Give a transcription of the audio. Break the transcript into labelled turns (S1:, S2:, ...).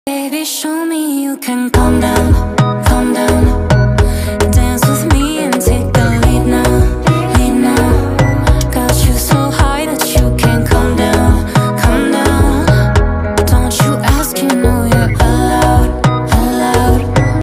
S1: Baby, show me you can calm down, calm down.